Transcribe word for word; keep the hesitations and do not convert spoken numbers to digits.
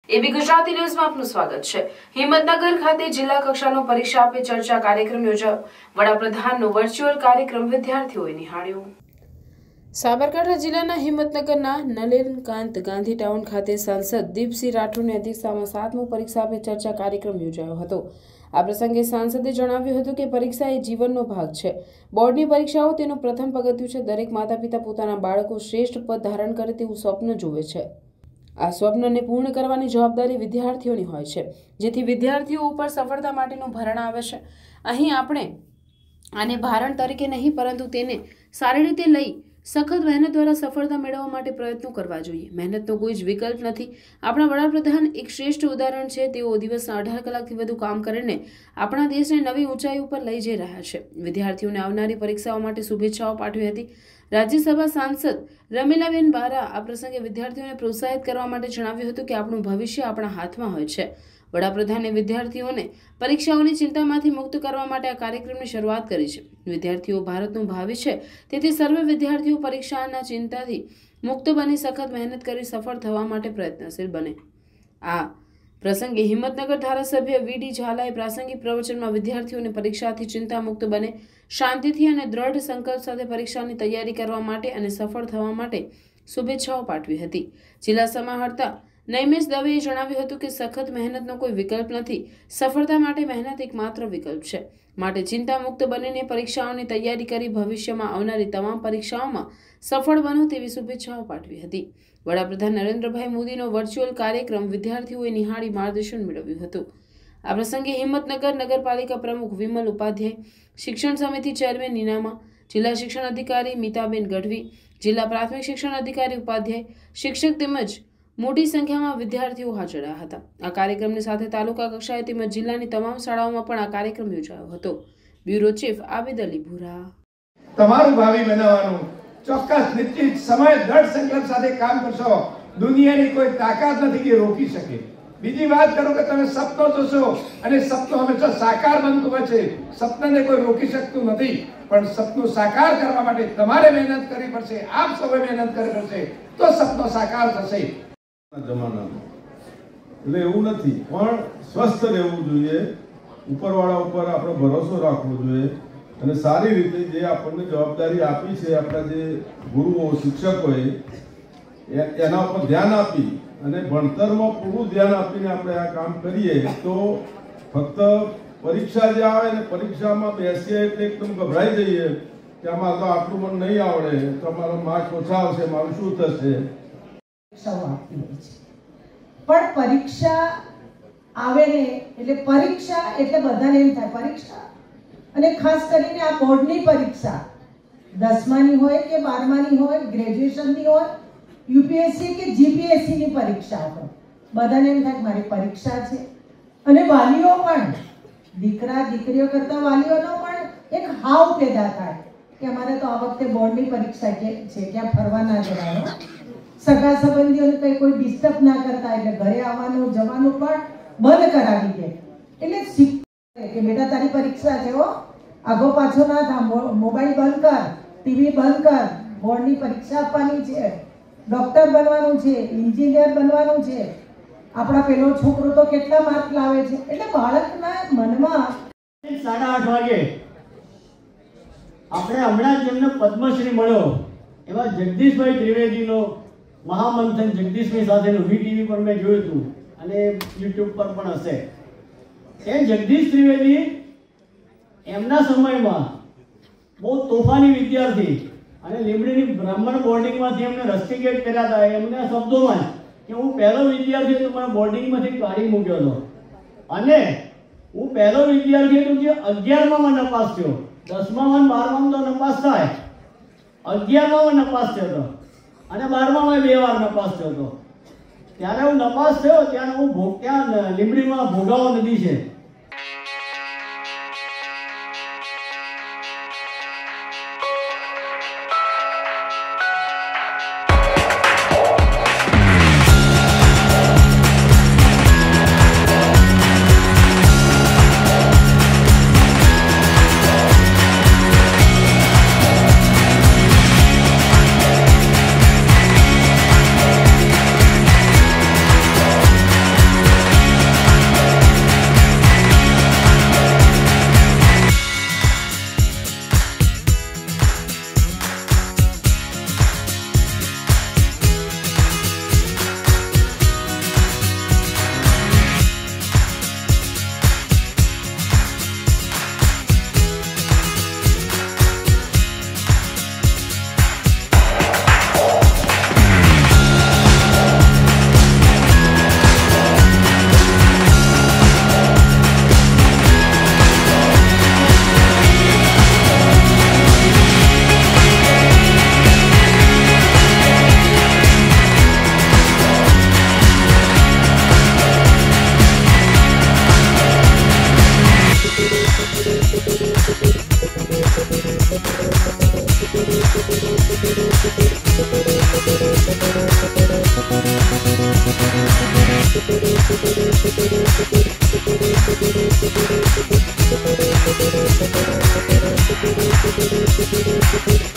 એબી ગુજરાતી ન્યૂઝમાં આપનું સ્વાગત છે। હિંમતનગર ખાતે જિલ્લા કક્ષાનો પરીક્ષા પે ચર્ચા કાર્યક્રમ યોજાયો। વડાપ્રધાનનો વર્ચ્યુઅલ કાર્યક્રમ વિદ્યાર્થીઓએ નિહાળ્યો। સાબરકાંઠા જિલ્લાના હિંમતનગરના નલિનકાંત ગાંધી ટાઉન ખાતે સાંસદ દીપસિંહ રાઠોડની અધ્યક્ષતામાં સાતમો પરીક્ષા પે ચર્ચા કાર્યક્રમ યોજાયો હતો। આ પ્રસંગે સાંસદે જણાવ્યું હતું કે પરીક્ષા એ જીવનનો ભાગ છે। બોર્ડની પરીક્ષાઓ તેનું પ્રથમ પગથિયું છે। દરેક માતા-પિતા પોતાના બાળકો શ્રેષ્ઠ પદ ધારણ કરે તેવું સ્વપ્ન જુએ છે। આ સ્વપ્નને પૂર્ણ કરવાની જવાબદારી વિદ્યાર્થીઓની હોય છે, જેથી વિદ્યાર્થીઓ ઉપર સફળતા માટેનું ભરણ આવે છે। અહીં આપણે આને ભારણ તરીકે નહીં, પરંતુ તેને સારી રીતે લઈ સખત મહેનત દ્વારા સફળતા મેળવવા માટે પ્રયત્નો કરવા જોઈએ। મહેનતનો કોઈ જ વિકલ્પ નથી। આપણા વડાપ્રધાન એક શ્રેષ્ઠ ઉદાહરણ છે। તેઓ દિવસના અઢાર કલાકથી વધુ કામ કરીને આપણા દેશને નવી ઊંચાઈ ઉપર લઈ જઈ રહ્યા છે। વિદ્યાર્થીઓને આવનારી પરીક્ષાઓ માટે શુભેચ્છાઓ પાઠવી હતી। રાજ્યસભા સાંસદ રમીલાબેન બારા આ પ્રસંગે વિદ્યાર્થીઓને પ્રોત્સાહિત કરવા માટે જણાવ્યું હતું કે આપણું ભવિષ્ય આપણા હાથમાં હોય છે। વડાપ્રધાને વિદ્યાર્થીઓને પરીક્ષાઓની ચિંતામાંથી મુક્ત કરવા માટે આ કાર્યક્રમની શરૂઆત કરી છે। વિદ્યાર્થીઓ ભારતનું ભાવિ છે, તેથી સર્વે વિદ્યાર્થીઓ પરીક્ષાના ચિંતાથી મુક્ત બની સખત મહેનત કરી સફળ થવા માટે પ્રયત્નશીલ બને। આ પ્રસંગે હિંમતનગર ધારાસભ્ય વીડી ઝાલાએ પ્રાસંગિક પ્રવચનમાં વિદ્યાર્થીઓને પરીક્ષાથી ચિંતા મુક્ત બને, શાંતિથી અને દ્રઢ સંકલ્પ સાથે પરીક્ષાની તૈયારી કરવા માટે અને સફળ થવા માટે શુભેચ્છાઓ પાઠવી હતી। જિલ્લા સમાહર્તા નૈમેશ દવેએ જણાવ્યું હતું કે સખત મહેનતનો કોઈ વિકલ્પ નથી। સફળતા માટે મહેનત એકમાત્ર વિકલ્પ છે। માટે ચિંતા મુક્ત બનીને પરીક્ષાઓની તૈયારી કરી ભવિષ્યમાં આવનારી તમામ પરીક્ષાઓમાં સફળ બનો તેવી શુભેચ્છાઓ પાઠવી હતી। વડાપ્રધાન નરેન્દ્રભાઈ મોદીનો વર્ચ્યુઅલ કાર્યક્રમ વિદ્યાર્થીઓએ નિહાળી માર્ગદર્શન મેળવ્યું હતું। આ પ્રસંગે હિંમતનગર નગરપાલિકા પ્રમુખ વિમલ ઉપાધ્યાય, શિક્ષણ સમિતિ ચેરમેન નીનામા, જિલ્લા શિક્ષણ અધિકારી મીતાબેન ગઢવી, જિલ્લા પ્રાથમિક શિક્ષણ અધિકારી ઉપાધ્યાય, શિક્ષક તેમજ મોટી સંખ્યામાં વિદ્યાર્થીઓ હાજર રહ્યા હતા। આ કાર્યક્રમની સાથે તાલુકા કક્ષાએ તેમજ જિલ્લાની તમામ શાળાઓમાં પણ આ કાર્યક્રમ યોજાયો હતો। Bureau chief Abid Ali Bhura. તમારું ભાવિ બનાવવાનું ચોક્કસ નિશ્ચિત સમય દ્રઢ સંકલ્પ સાથે કામ કરશો। દુનિયાની કોઈ તાકાત નથી કે રોકી શકે। બીજી વાત કરું કે તમે સપનો જોશો અને સપનું હંમેશા સાકાર બનતું હોય છે। સપનાને કોઈ રોકી શકતું નથી, પણ સપનું સાકાર કરવા માટે તમારે મહેનત કરવી પડશે। આપ સૌએ મહેનત કરવી પડશે, તો સપનો સાકાર થશે। જમાનામાં એટલે એવું નથી, પણ સ્વસ્થ રહેવું જોઈએ, ઉપરવાળા ઉપર આપણે ભરોસો રાખવો જોઈએ અને સારી રીતે જે આપણને જવાબદારી આપી છે આપણા જે ગુરુઓ શિક્ષકોએ એના ઉપર ધ્યાન આપી અને ભણતરમાં પૂરું ધ્યાન આપીને આપણે આ કામ કરીએ તો ફક્ત પરીક્ષા જે આવે ને પરીક્ષામાં બેસીએ એટલે એકદમ ગભરાઈ જઈએ કે આમાં તો આટલું મને નહીં આવડે, તો અમારા માર્ક્સ ઓછા આવશે, મારું શું થશે। પણ પરીક્ષા આવે ને એટલે પરીક્ષા એટલે બધાને એમ થાય પરીક્ષા, અને ખાસ કરીને આ બોર્ડની પરીક્ષા દસમાની હોય કે બારમાની હોય, ગ્રેજ્યુએશનની હોય, યુપીએસસી કે જીપીએસસી ની પરીક્ષા હોય, બધાને એમ થાય મારી પરીક્ષા છે। અને વાલીઓ પણ, દીકરા દીકરીઓ કરતા વાલીઓનો પણ એક હાવ પેદા થાય કે અમારે તો આ વખતે બોર્ડની પરીક્ષા છે, ક્યાં ફરવા ના જવાનું, સગા સંબંધીઓને કઈ કોઈ ડિસ્ટર્બ ના કરતા, એટલે ઘરે આવવાનું જવાનું પણ બંધ કરાવી દે। એટલે શીખ કે બેટા તારી પરીક્ષા છે, હો આગો પાછો ના થા, મોબાઈલ બંધ કર, ટીવી બંધ કર, બોર્ડની પરીક્ષા આપવાની છે, ડોક્ટર બનવાનું છે, એન્જિનિયર બનવાનું છે, આપણા પેલો છોકરો તો કેટલા માર્ક લાવે છે। એટલે બાળકના મનમાં સાડા આઠ વાગે આપણે હમણાં જેમને પદ્મશ્રી મળ્યો એવા જગદીશભાઈ ત્રિવેદીનો મહામંથન જગદીશભાઈ સાથેનું વીટીવી પર મેં જોયું હતું અને યુટ્યુબ પર પણ હશે। એ જગદીશ ત્રિવેદી એમના સમયમાં બહુ તોફાની વિદ્યાર્થી અને લીંબડીની બ્રાહ્મણ બોર્ડિંગમાંથી એમને રસ્ટિકેટ કર્યા હતા। એમના શબ્દોમાં કે હું પહેલો વિદ્યાર્થી હતો, મને બોર્ડિંગમાંથી કાઢી મૂક્યો હતો અને હું પહેલો વિદ્યાર્થી હતો જે અગિયારમાં નપાસ થયો। દસમામાં બારમામાં તો નપાસ થાય, અગિયારમાં નપાસ થયો હતો અને બારમામાં બે વાર નપાસ થયો હતો। ત્યારે હું નપાસ થયો ત્યારે હું ત્યાં લીંબડીમાં ભોગાવો નદી છે We'll be right back.